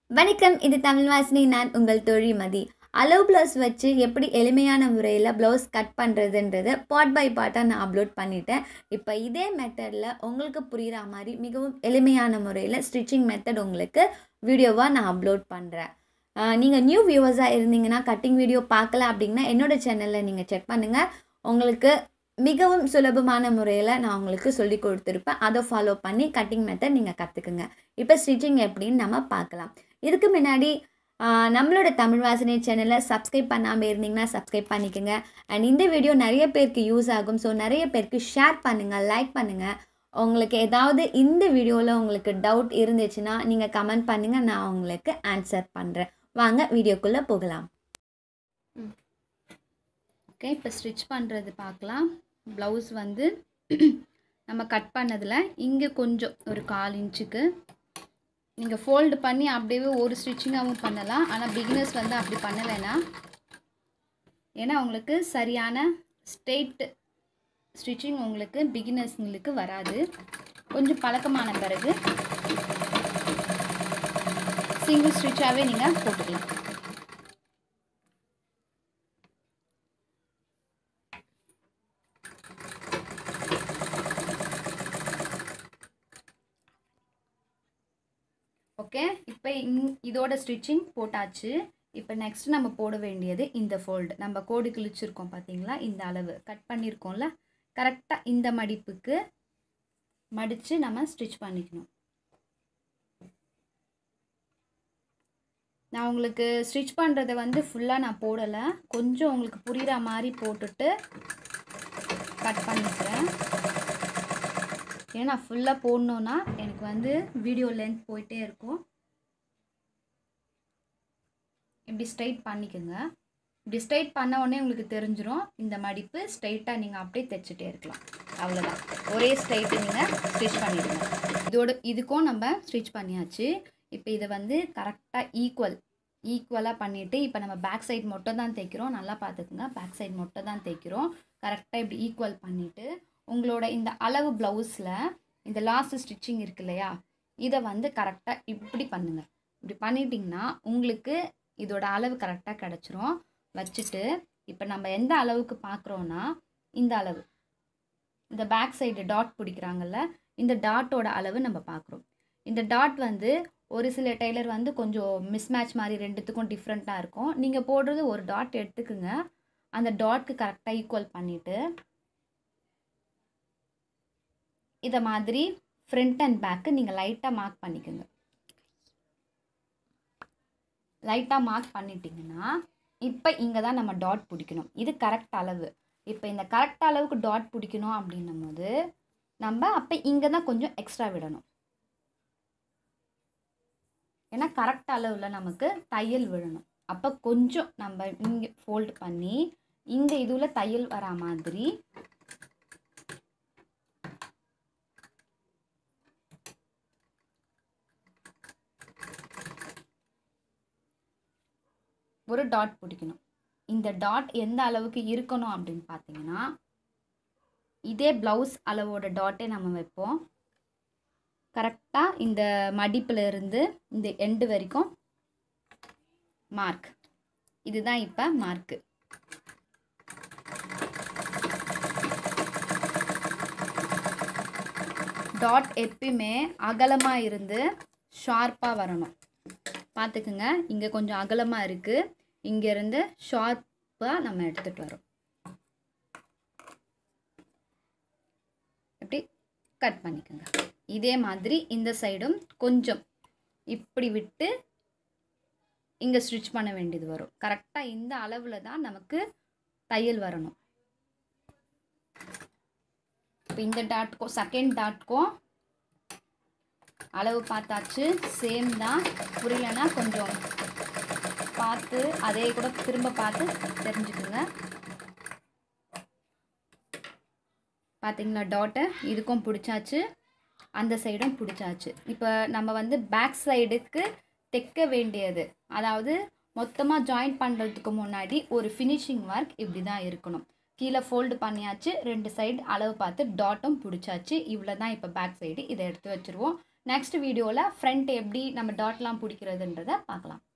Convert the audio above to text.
வணக்கம். இது தமிழ் வாசினி. நான் உங்கள் தோழி மதி. அலோ ப்ளவுஸ் வச்சு எப்படி எளிமையான முறையில் ப்ளவுஸ் கட் பண்ணுறதுன்றதை பார்ட் பை பார்ட்டாக நான் அப்லோட் பண்ணிட்டேன். இப்போ இதே மெத்தடில் உங்களுக்கு புரிகிற மாதிரி மிகவும் எளிமையான முறையில் ஸ்டிச்சிங் மெத்தட் உங்களுக்கு வீடியோவாக நான் அப்லோட் பண்ணுறேன். நீங்கள் நியூ வியூவர்ஸாக இருந்தீங்கன்னா கட்டிங் வீடியோ பார்க்கல அப்படின்னா என்னோடய சேனலில் நீங்கள் செக் பண்ணுங்கள். உங்களுக்கு மிகவும் சுலபமான முறையில் நான் உங்களுக்கு சொல்லி கொடுத்துருப்பேன். அதை ஃபாலோ பண்ணி கட்டிங் மெத்தட் நீங்கள் கற்றுக்குங்க. இப்போ ஸ்டிச்சிங் எப்படின்னு நம்ம பார்க்கலாம். இதுக்கு முன்னாடி நம்மளோட தமிழ் வாசினி சேனலை சப்ஸ்கிரைப் பண்ணாமல் இருந்தீங்கன்னா சப்ஸ்கிரைப் பண்ணிக்கோங்க. அண்ட் இந்த வீடியோ நிறைய பேருக்கு யூஸ் ஆகும். ஸோ நிறைய பேருக்கு ஷேர் பண்ணுங்கள், லைக் பண்ணுங்கள். உங்களுக்கு ஏதாவது இந்த வீடியோவில் உங்களுக்கு டவுட் இருந்துச்சுன்னா நீங்கள் கமெண்ட் பண்ணுங்கள், நான் உங்களுக்கு ஆன்சர் பண்ணுறேன். வாங்க வீடியோக்குள்ளே போகலாம். ஓகே, இப்போ ஸ்டிச் பண்ணுறது பார்க்கலாம். ப்ளவுஸ் வந்து நம்ம கட் பண்ணதில் இங்கே கொஞ்சம் ஒரு 1/4 இன்ச்சுக்கு நீங்கள் ஃபோல்டு பண்ணி அப்படியே ஒரு ஸ்டிச்சிங்காகவும் பண்ணலாம். ஆனால் பிகினர்ஸ் வந்து அப்படி பண்ண வேணாம். ஏன்னா உங்களுக்கு சரியான ஸ்ட்ரெயிட் ஸ்டிச்சிங் உங்களுக்கு பிகினர்ஸுங்களுக்கு வராது. கொஞ்சம் பழக்கமான பிறகு சிங்கிள் ஸ்டிச்சாகவே நீங்கள் போட்டுக்கலாம். ஓகே, இப்போ இதோட ஸ்டிச்சிங் போட்டாச்சு. இப்போ நெக்ஸ்ட் நம்ம போட வேண்டியது இந்த ஃபோல்டு. நம்ம கோடு கிழிச்சிருக்கோம் பார்த்தீங்களா, இந்த அளவு கட் பண்ணியிருக்கோம்ல, கரெக்டாக இந்த மடிப்புக்கு மடித்து நம்ம ஸ்டிச் பண்ணிக்கணும். நான் உங்களுக்கு ஸ்டிச் பண்ணுறதை வந்து ஃபுல்லாக நான் போடலை, கொஞ்சம் உங்களுக்கு புரிகிற மாதிரி போட்டுட்டு கட் பண்ணிக்கிறேன். ஏன்னா ஃபுல்லாக போடணுன்னா எனக்கு வந்து வீடியோ லென்த் போயிட்டே இருக்கும். இப்படி ஸ்ட்ரைட் பண்ணிக்கோங்க. இப்படி ஸ்ட்ரைட் பண்ண உடனே உங்களுக்கு தெரிஞ்சிடும் இந்த மடிப்பு. ஸ்ட்ரைட்டாக நீங்கள் அப்படியே தைச்சிட்டே இருக்கலாம். அவ்வளோதான், ஒரே ஸ்ட்ரைட்டு நீங்கள் ஸ்டிச் பண்ணிவிடுங்க. இதுக்கும் நம்ம ஸ்டிச் பண்ணியாச்சு. இப்போ இதை வந்து கரெக்டாக ஈக்குவலாக பண்ணிவிட்டு இப்போ நம்ம பேக் சைட் மட்டும் தான் தைக்கிறோம். நல்லா பார்த்துக்குங்க, பேக் சைட் மட்டும் தான் தைக்கிறோம். கரெக்டாக இப்படி ஈக்குவல் பண்ணிவிட்டு உங்களோட இந்த அளவு ப்ளவுஸில் இந்த லாஸ்ட் ஸ்டிச்சிங் இருக்கு இல்லையா, இதை வந்து கரெக்டாக இப்படி பண்ணுங்கள். இப்படி பண்ணிட்டிங்கன்னா உங்களுக்கு இதோட அளவு கரெக்டாக கிடச்சிரும். வச்சுட்டு இப்போ நம்ம எந்த அளவுக்கு பார்க்குறோன்னா இந்த அளவு, இந்த பேக் சைடு டாட் பிடிக்கிறாங்கல்ல, இந்த டாட்டோட அளவு நம்ம பார்க்குறோம். இந்த டாட் வந்து ஒரு சில டெய்லர் வந்து கொஞ்சம் மிஸ்மேட்ச் மாதிரி ரெண்டுத்துக்கும் டிஃப்ரெண்ட்டாக இருக்கும். நீங்கள் போடுறது ஒரு டாட் எடுத்துக்குங்க. அந்த டாட்க்கு கரெக்டாக ஈக்குவல் பண்ணிவிட்டு இதை மாதிரி ஃப்ரண்ட் அண்ட் பேக்கு நீங்கள் லைட்டாக மார்க் பண்ணிக்கோங்க. லைட்டாக மார்க் பண்ணிட்டீங்கன்னா இப்போ இங்கே தான் நம்ம டாட் பிடிக்கணும். இது கரெக்ட் அளவு. இப்போ இந்த கரெக்ட் அளவுக்கு டாட் பிடிக்கணும் அப்படின்னும் போது நம்ம அப்போ இங்கே தான் கொஞ்சம் எக்ஸ்ட்ரா விடணும். ஏன்னா கரெக்ட் அளவில் நமக்கு தையல் விடணும். அப்போ கொஞ்சம் நம்ம இங்கே ஃபோல்டு பண்ணி இந்த இதில் தையல் வரா மாதிரி ஒரு டாட் பிடிக்கணும். இந்த டாட் எந்த அளவுக்கு இருக்கணும் அப்படின்னு பார்த்தீங்கன்னா இதே ப்ளவுஸ் அளவோட டாட்டே நம்ம வைப்போம். கரெக்டாக இந்த மடிப்பில் இருந்து இந்த எண்டு வரைக்கும் மார்க். இதுதான் இப்போ மார்க்கு. டாட் எப்பயுமே அகலமாக இருந்து ஷார்ப்பாக வரணும். பார்த்துக்குங்க, இங்கே கொஞ்சம் அகலமாக இருக்குது, இங்கேருந்து ஷார்ப்பாக நம்ம எடுத்துகிட்டு வரோம். இப்படி கட் பண்ணிக்கோங்க. இதே மாதிரி இந்த சைடும் கொஞ்சம் இப்படி விட்டு இங்கே ஸ்டிச் பண்ண வேண்டியது வரும். கரெக்டாக இந்த அளவில் தான் நமக்கு தையல் வரணும். இப்போ இந்த டாட்க்கும் செகண்ட் டாட்க்கும் அளவு பார்த்தாச்சு, சேம் தான். புரியலன்னா கொஞ்சம் பார்த்து அதே கூட திரும்ப பார்த்து தெரிஞ்சுக்குங்க. பார்த்தீங்களா, டாட்டை இதுக்கும் பிடிச்சாச்சு, அந்த சைடும் பிடிச்சாச்சு. இப்போ நம்ம வந்து பேக் சைடுக்கு தைக்க வேண்டியது, அதாவது மொத்தமாக ஜாயின் பண்ணுறதுக்கு முன்னாடி ஒரு ஃபினிஷிங் ஒர்க் இப்படி தான் இருக்கணும். கீழே ஃபோல்டு பண்ணியாச்சு, ரெண்டு சைடு அளவு பார்த்து டாட்டும் பிடிச்சாச்சு. இவ்வளோ தான் இப்போ பேக் சைடு. இதை எடுத்து வச்சுருவோம். நெக்ஸ்ட் வீடியோவில் ஃப்ரண்ட் எப்படி நம்ம டாட்லாம் பிடிக்கிறதுன்றதை பார்க்கலாம்.